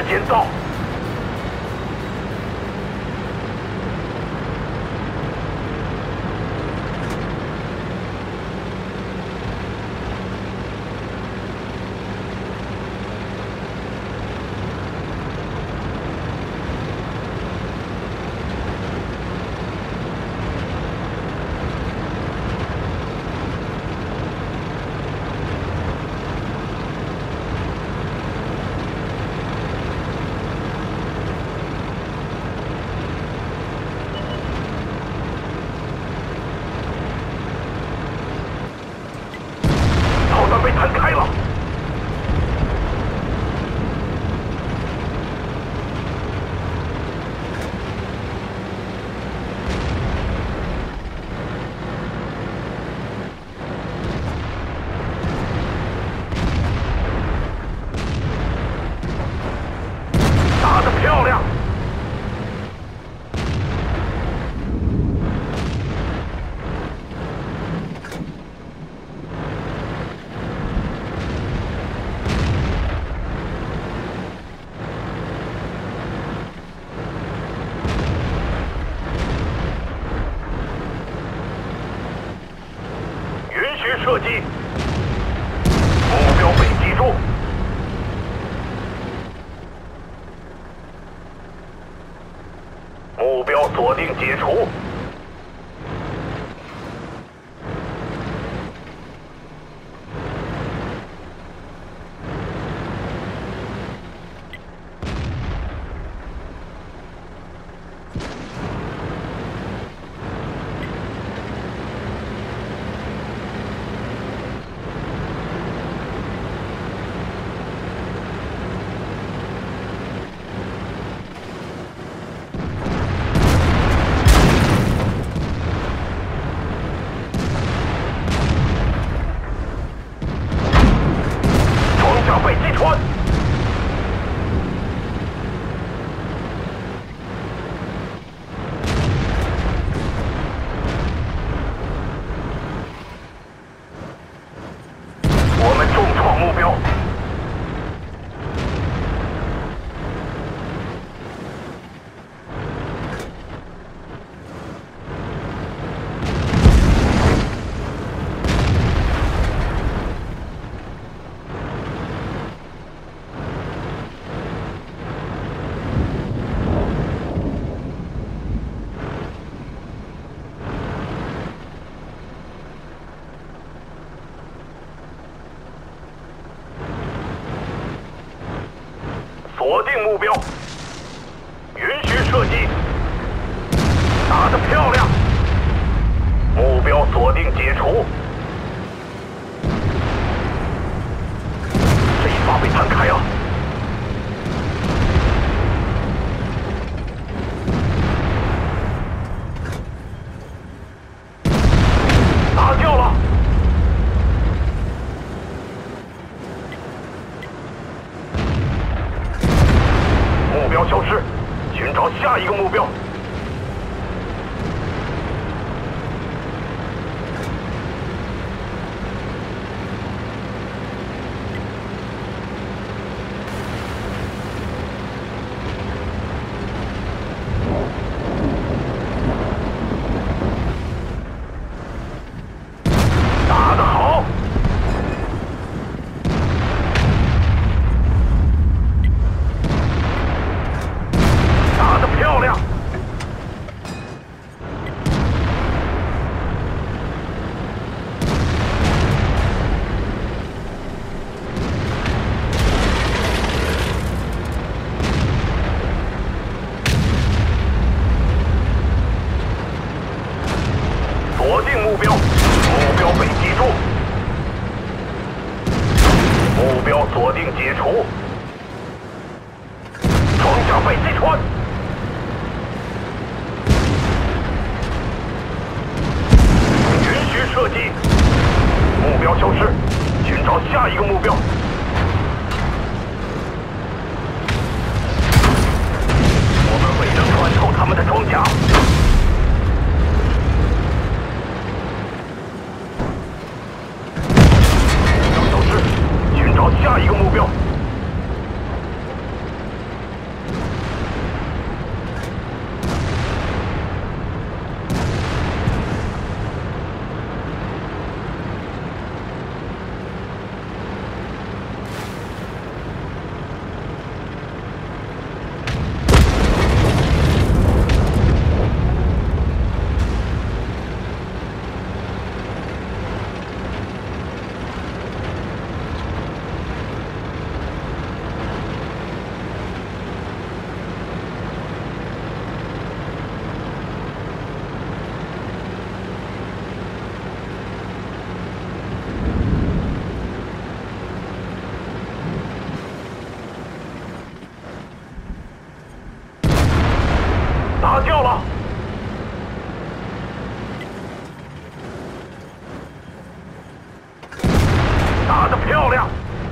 时间到。被弹开了。打得漂亮！射击，目标被击中。目标锁定解除。被击穿，我们重创目标。锁定目标，允许射击，打得漂亮！目标锁定解除，这一发被弹开了。打掉了。目标消失，寻找下一个目标。打得好！打得漂亮！锁定目标，目标被击中，目标锁定解除，装甲被击穿。允许射击，目标消失，寻找下一个目标。我们未能穿透他们的装甲。目标消失，寻找下一个目标。 打掉了！打得漂亮！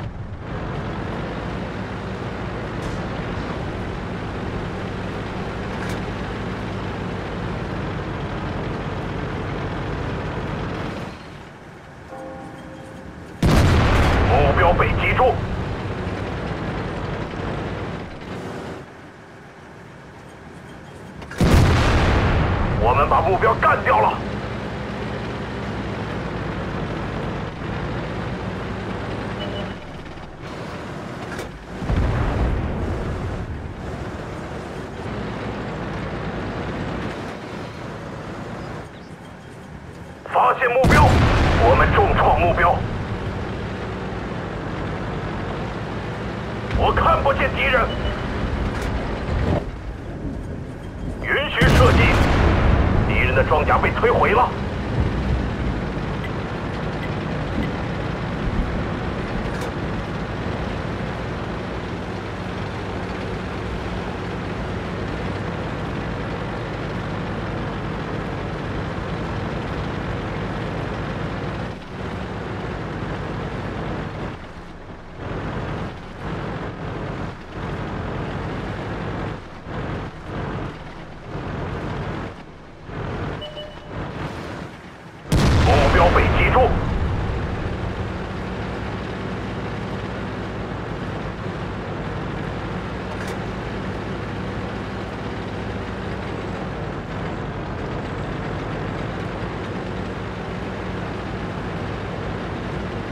目标被击中。 我们把目标干掉了。发现目标，我们重创目标。我看不见敌人。允许射击。 敌人的装甲被摧毁了。目标被击中。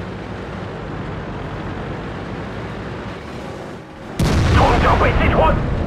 装甲被击穿。